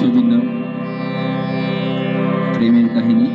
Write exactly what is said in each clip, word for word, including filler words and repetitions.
ছবির নাম প্রেমের কাহিনী।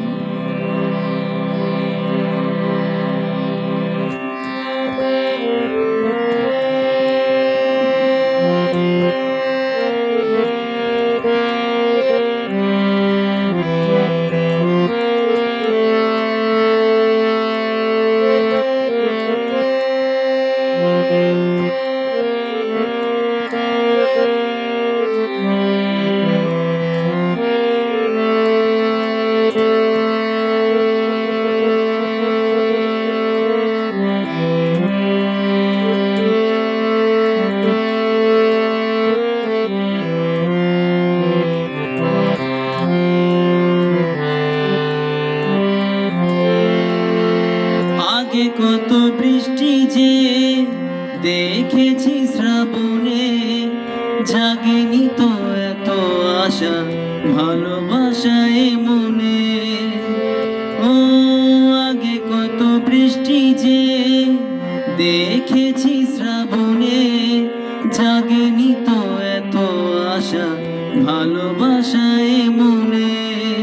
আগে কত বৃষ্টি যে দেখেছি শ্রাবণে, জাগেনি তো এত আশা ভালোবাসায় মনে। ও আগে কত বৃষ্টি যে দেখেছি শ্রাবণে, জাগেনি তো এত আশা ভালোবাসায় মনে।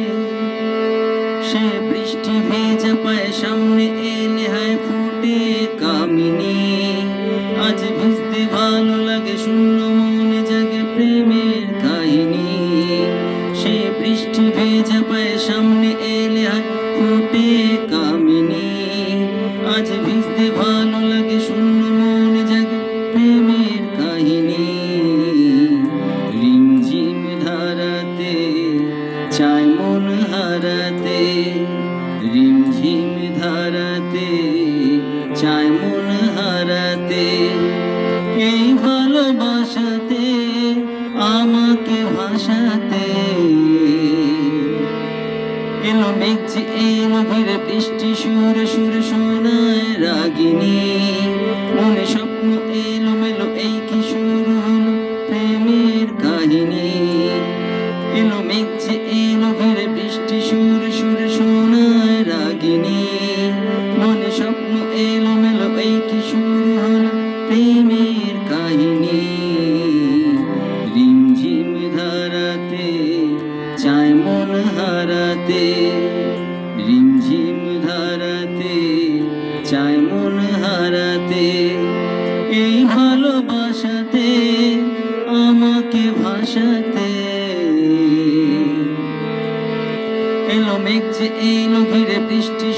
সে বৃষ্টি ভেজা পায়ে সামনে এলে হায় ফুটে কামিনী, আজ ভিজতে ভালো লাগে শূন্য মনে জাগে প্রেমের কাহিনী। সে বৃষ্টি ভেজা পায়ে সামনে এলে হায় ফুটে কামিনী, আজ ভিজতে ভালো লাগে শূন্য মনে জাগে প্রেমের কাহিনী। রিমঝিম ধারাতে চায় মন হারাতে, রিমঝিম ধারাতে চায় মন হারাতে। এই ভালোবাসাতে আমাকে ভাসাতে, এলো মেঘ যে এলো ভিড়ে বৃষ্টি সুরে সুরে শোনায় রাগিনী। মনে স্বপ্ন এলো মেলো এই কি শুরু হলো প্রেমের কাহিনী। এলো মেঘ যে এলো ভিড়ে বৃষ্টি সুরে সুরে শোনায় রাগিনী। মনে স্বপ্ন এলো মেলো এই কি শুরু হলো প্রেমের কাহিনী। রিমঝিম ধারাতে চায় মন হারাতে, রিমঝিম ধারাতে চায় মন হারাতে। এই ভালোবাসাতে আমাকে ভাসাতে, এলো মেঘ যে এলো ঘিরে বৃষ্টি